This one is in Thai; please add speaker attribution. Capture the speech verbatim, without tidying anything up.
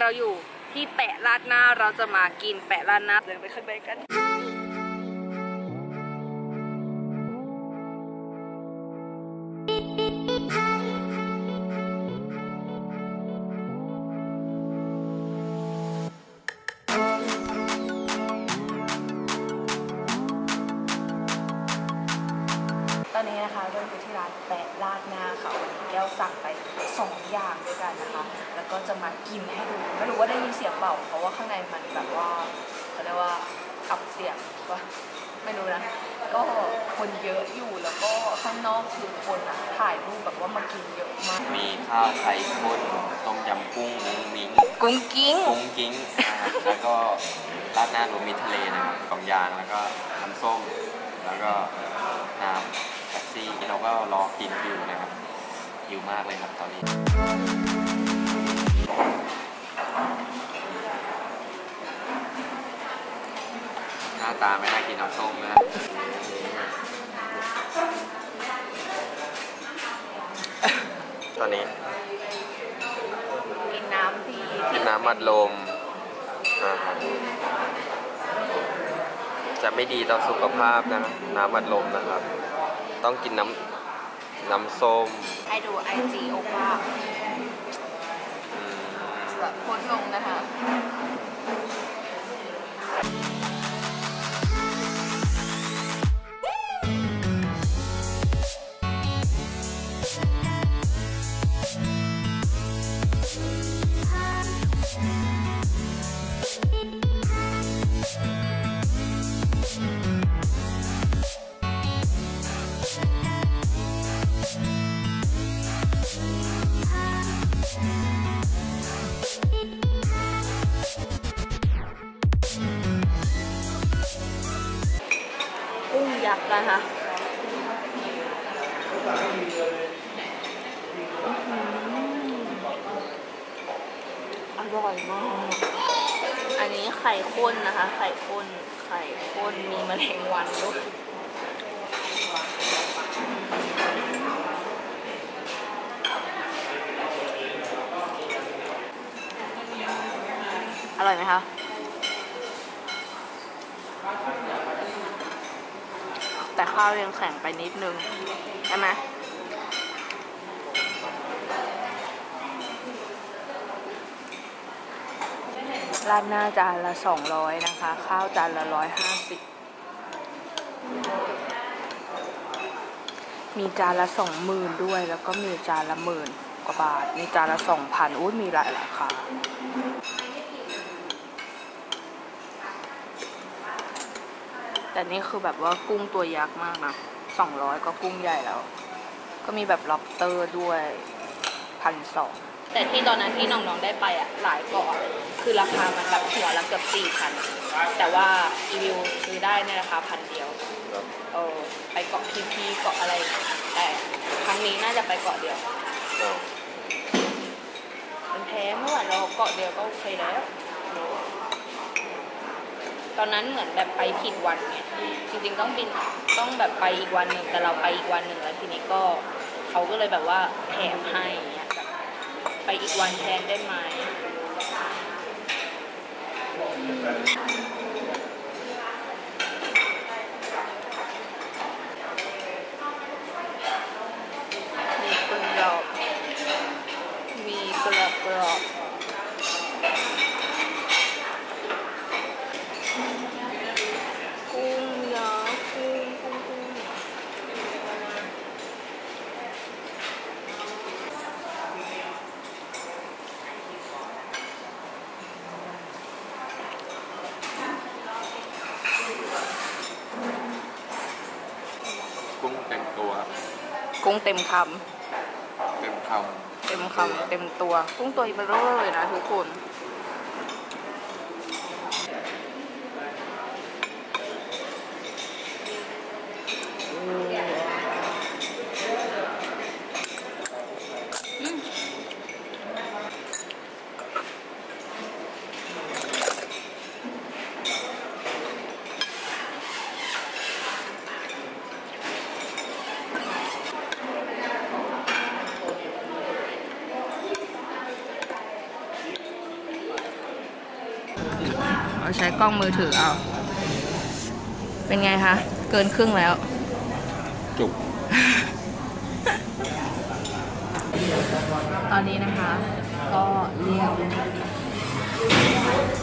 Speaker 1: เราอยู่ที่แปะราดหน้าเราจะมากินแปะราดหน้าเดินไปข้างในกันตอนนี้นะคะเดินไปที่ร้านแปะราดหน้าค่ะวันนี้แก้วสั่งไปสองอย่างด้วยกันนะคะแล้วก็จะมากินให้ดูไม่รู้ว่าได้ยินเสียงเปล่าเพราะว่าข้างในมันแบบว่าเขาเรียกว่าอับเสียงว่าไม่รู้นะก็คนเยอะอยู่แล้วก็ข้างนอกคือคนอ่ะถ่ายรูปแบบว่ามากินเยอะมาก
Speaker 2: มีข้าวไข่ข้นต้มยำกุ้งมุ้งมิ้ง
Speaker 1: กุ้งกิ้ง
Speaker 2: กุ้งกิ้งแล้วก็ราดหน้ารวมมิตรทะเลนะครับสองอย่างแล้วก็น้ำส้มแล้วก็น้ำแท็กซี่ที่เราก็รอกินอยู่นะครับหิวมากเลยครับตอนนี้หน้าตาไม่น่ากินน้ำส้มนะตอนนี้
Speaker 1: กินน้ำที่
Speaker 2: กินน้ำอัดลมนะครับจะไม่ดีต่อสุขภาพนะน้ำอัดลมนะครับต้องกินน้ำน้ำส้ม
Speaker 1: ให้ดูไอจีโอป้าแบบโพสลงนะคะกุ้งยักษ์นะคะอร่อยมากอันนี้ไข่ข้นนะคะไข่ข้นไข่ข้นมีแมลงวันด้วยอร่อยไหมคะแต่ข้าวยังแข็งไปนิดนึงใช่ไหมราดหน้าจานละสองร้อยนะคะข้าวจานละร้อยห้าสิบมีจานละสองหมื่นด้วยแล้วก็มีจานละหมื่นกว่าบาทมีจานละสองพันอุ้ยมีหลายราคาแต่นี่คือแบบว่ากุ้งตัวยักษ์มากนะสองร้อยก็กุ้งใหญ่แล้วก็มีแบบล็อบสเตอร์ด้วยพันสองแต่ที่ตอนนั้นที่น้องๆได้ไปอ่ะหลายเกาะคือราคามันแบบหัวละเกือบสี่พันแต่ว่าอีวิวซื้อได้ในราคาพันเดียวเออไปเกาะพีพีเกาะอะไรแต่ครั้งนี้น่าจะไปเกาะเดียวมันแพ้เมื่อวานเราเกาะเดียวก็โอเคแล้วตอนนั้นเหมือนแบบไปผิดวันไงจริงๆต้องบินต้องแบบไปอีกวันหนึ่งแต่เราไปอีกวันหนึ่งแล้วทีนี้ก็เขาก็เลยแบบว่าแถมให้เนี่ยแบบไปอีกวันแทนได้ไหมมีกรอบมีกรอบกรอบกุ้งยักษ์กุ้งกุ้งกุ้ง
Speaker 2: กุ้งเต็มตัว
Speaker 1: กุ้งเต็มคำ
Speaker 2: เต็มค
Speaker 1: ำเต็มคำเต็มตัวกุ้งตัวเบลอเลยนะทุกคนเราใช้กล้องมือถือเอา เป็นไงคะ เกินครึ่งแล้ว
Speaker 2: จุก
Speaker 1: ตอนนี้นะคะ ก็เรียก